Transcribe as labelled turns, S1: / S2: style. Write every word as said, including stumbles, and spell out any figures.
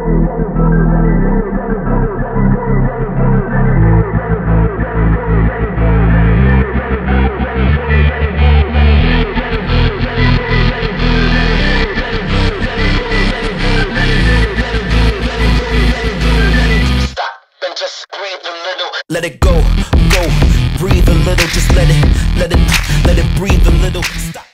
S1: Let it go, go, breathe a little, just let it, let it, let it breathe a little. Stop.